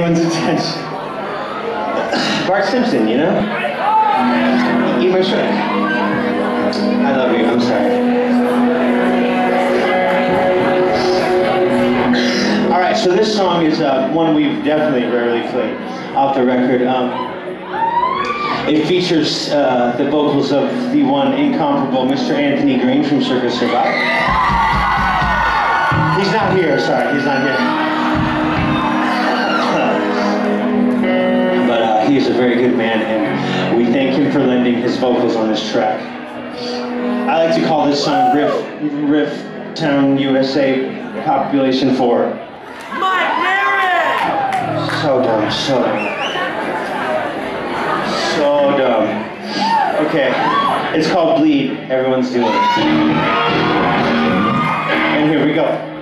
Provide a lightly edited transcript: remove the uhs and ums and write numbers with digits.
everyone's attention. Bart Simpson, you know? Eat my Shrek. I love you, I'm sorry. Alright, so this song is one we've definitely rarely played off the record. It features the vocals of the one incomparable Mr. Anthony Green from Circus Survive. He's not here, sorry, he's not here. But he is a very good man, and we thank him for lending his vocals on this track. I like to call this song Riff Town USA Population 4. My parents! So dumb, so dumb. So dumb. Okay, it's called Bleed. Everyone's doing it. And here we go.